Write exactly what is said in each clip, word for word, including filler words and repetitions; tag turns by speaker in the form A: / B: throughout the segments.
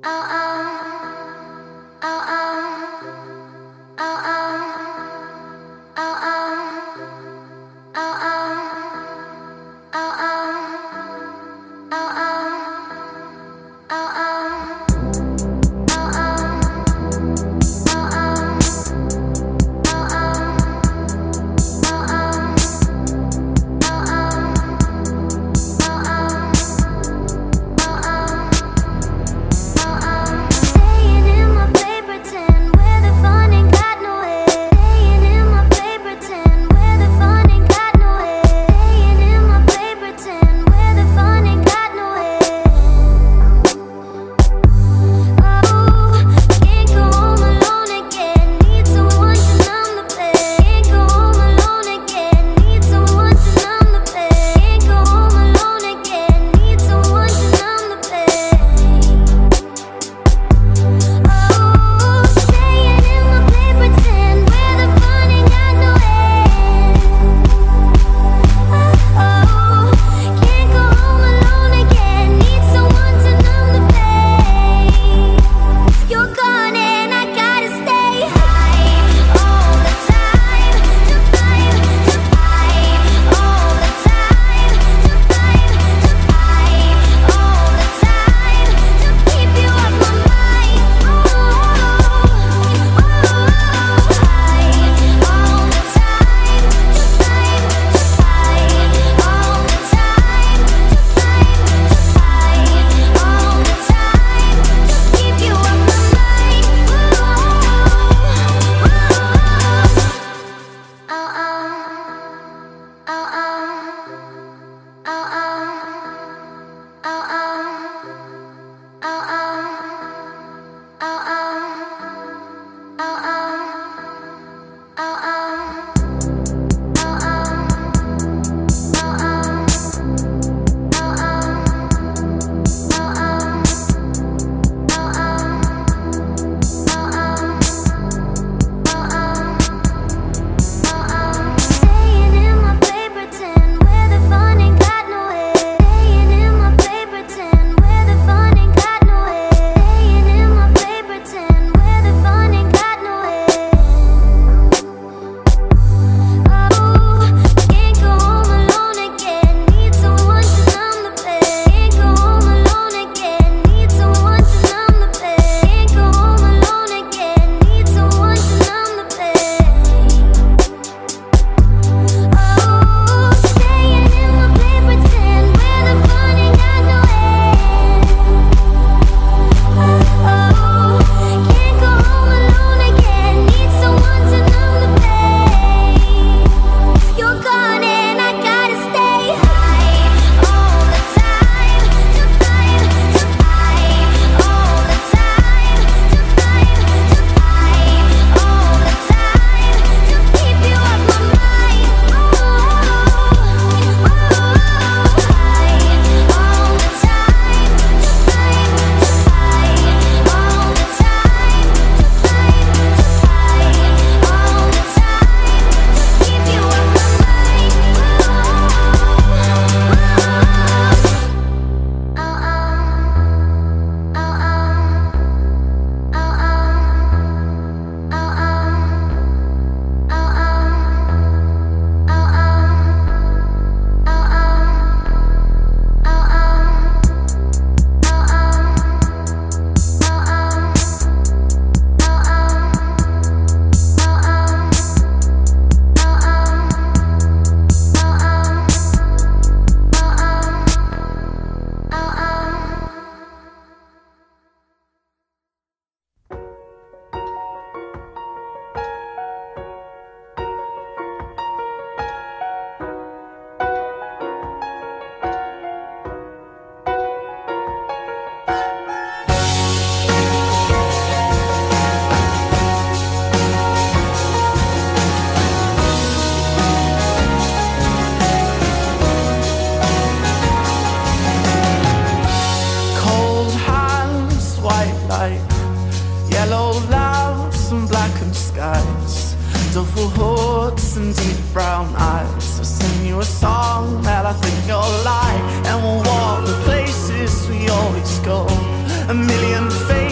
A: Duffel hoods and deep brown eyes. I'll sing you a song that I think you'll like, and we'll walk the places we always go. A million faces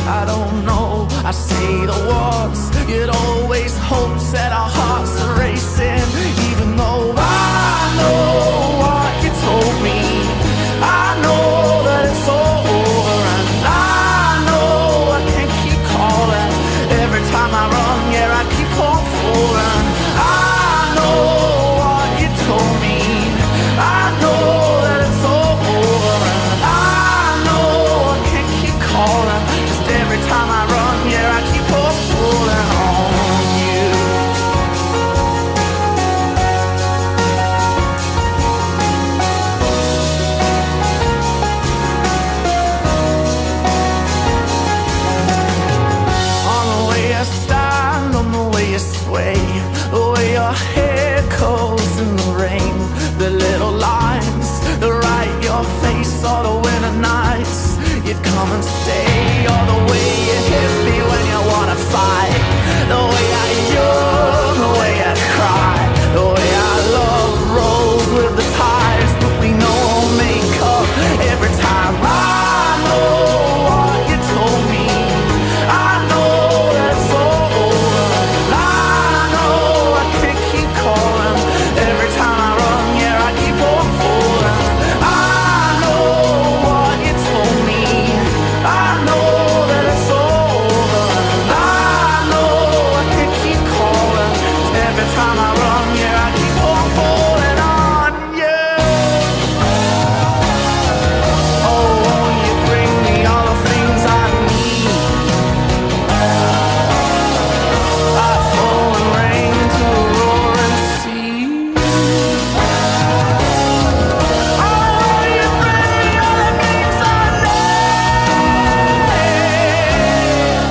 A: I don't know. I say the words, it always hopes that our hearts are racing. Even though I know what you told me, I know that it's all over, and I know I can't keep calling. Every time I run, yeah, I keep on falling. I know what you told me, I know that it's all over, and I know I can't keep calling. Just every time I run, yeah, I keep on falling on you. On the way I stand, on the way you sway, the way your hair curls in the rain, the little lines that write your face, all the winter nights you'd come and stay, all the way you hit me when you wanna fight, the way I yearn, the way I cry, the way I love rolls with the tides, but we know we'll make up every time. I know what you told me, I know that it's all over, and I know I can't keep calling. Every time I run, yeah, I keep on falling. I know what you told me, I know that it's all over, and I know I can't keep calling. Every time I run, yeah, I keep on falling on you. Oh, won't you bring me all the things I need, like falling rain to a roaring sea. Oh, won't you bring me all the things I need.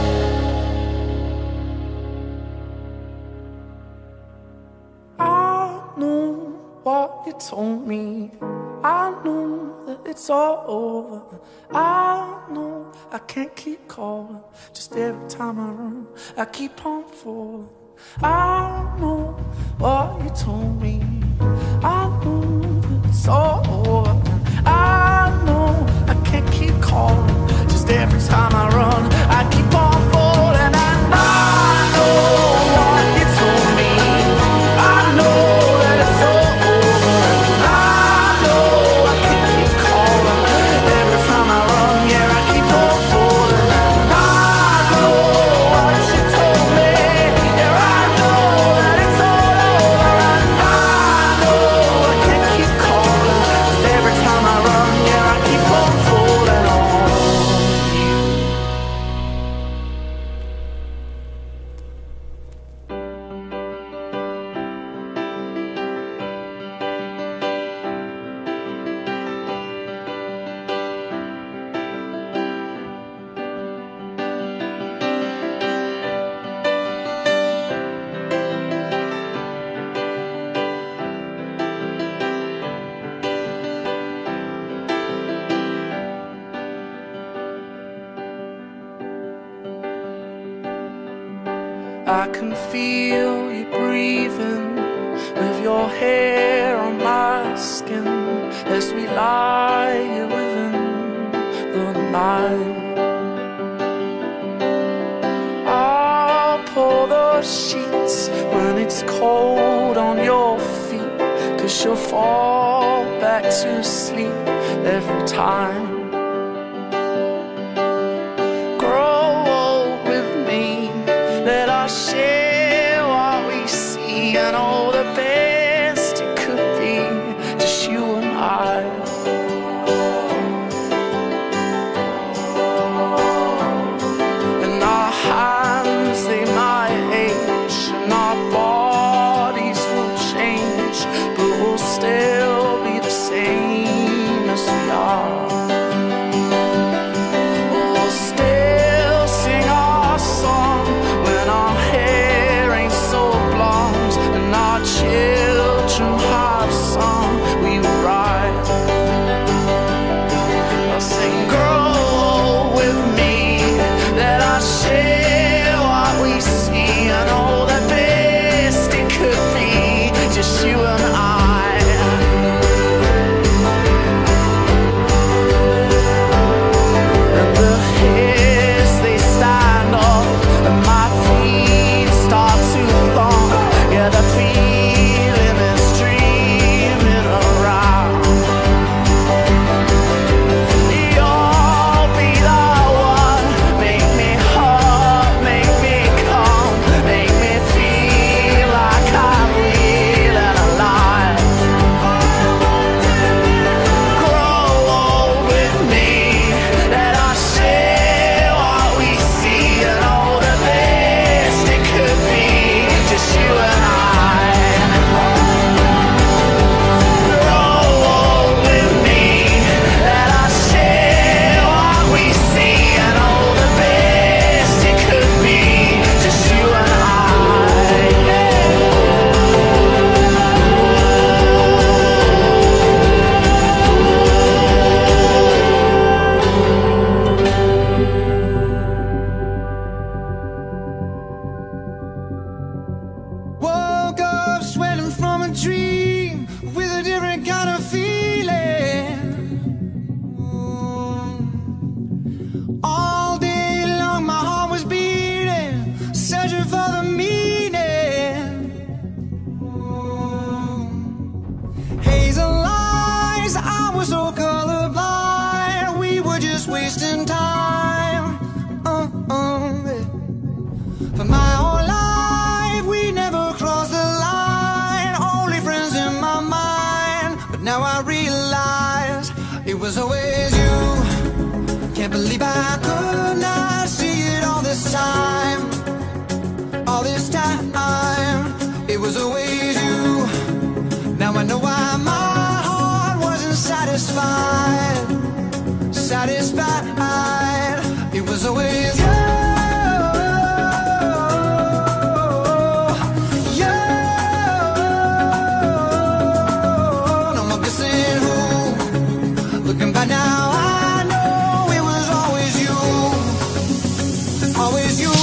A: I know what you told me, I know that it's all over, I know I can't keep calling. Just every time I run, I keep on falling. I know what you told me, I know that it's all over, I know I can't keep calling. Just every time I run, I keep on falling. And I know what you told me, I know that it's all over, and I know I can't keep calling. Every time I run, yeah, I keep on falling. And I know what you told me, yeah, I know that it's all over, and I know I can't keep calling. Just every time I run, yeah, I keep on falling on you. I can feel you breathing with your hair on my skin as we lie here within the night. I'll pull the sheets when it's cold on your feet, 'cause you'll fall back to sleep every time. Grow old with me, let us share what we see, and all the best it could be, just you and I. And our hands, they might age, and our bodies will change, but we'll still be the same as we are. wasting time. uh, uh, yeah. For my whole life we never crossed the line, only friends in my mind. But now I realize it was always you. Can't believe I could not see it all this time. All this time, it was always you. Now I know why my heart wasn't satisfied. Satisfied. It was always you. You. No more guessing who. Looking back now, I know it was always you. Always you.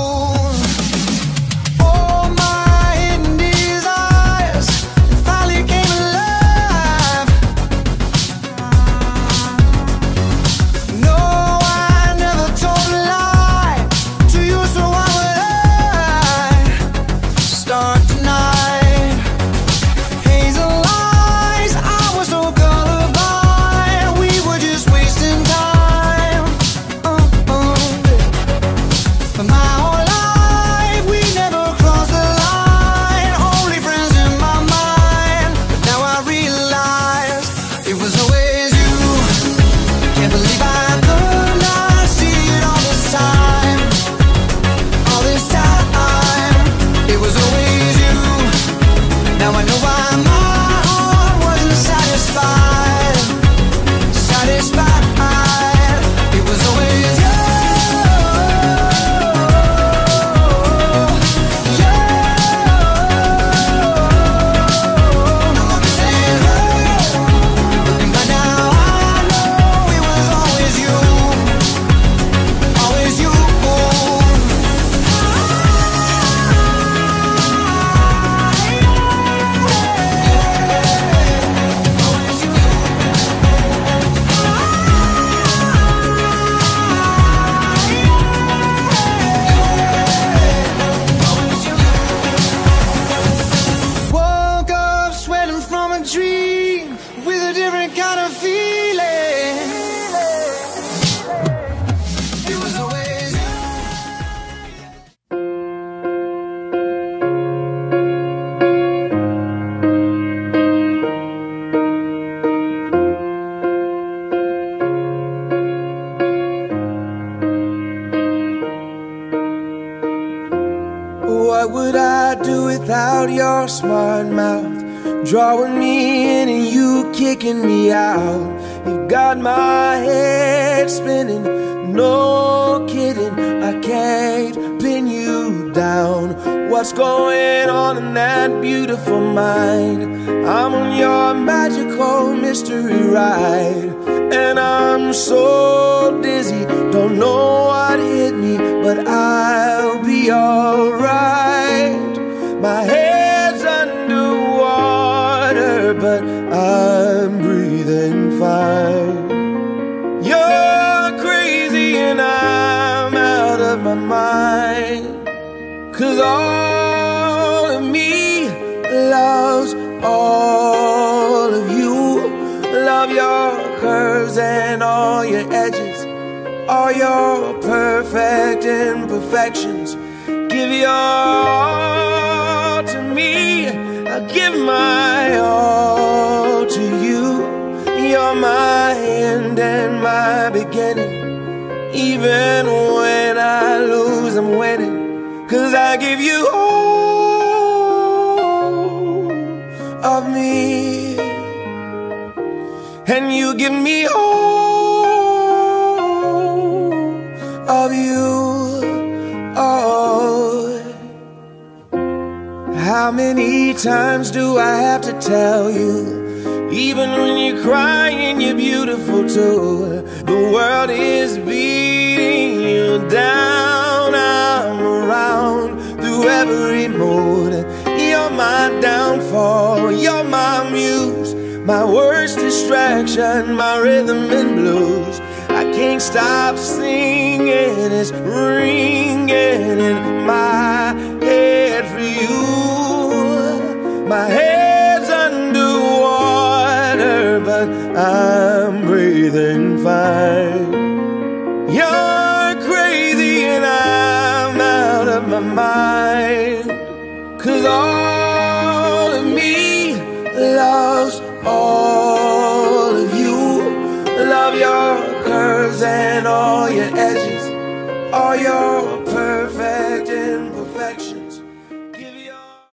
B: What would I do without your smart mouth? Drawing me in and you kicking me out. You got my head spinning, no kidding. I can't pin you down. What's going on in that beautiful mind? I'm on your magical mystery ride, and I'm so dizzy, don't know what hit me, but I'll be alright. My head's underwater, but I'm breathing fine. You're crazy and I'm out of my mind, 'cause all of me loves all of you. Love your curves and all your edges, all your perfect imperfections. Give your all to me, I'll give my all to you. You're my end and my beginning. Even when I lose, I'm winning, 'cause I give you all of me, and you give me all of you. Oh, how many times do I have to tell you? Even when you're crying, you're beautiful too. The world is beating you down. I'm around through every mood. You're my downfall, you're my muse, my worst distraction, my rhythm and blues. I can't stop singing, it's ringing in my head for you. My head's underwater, but I'm breathing fine. your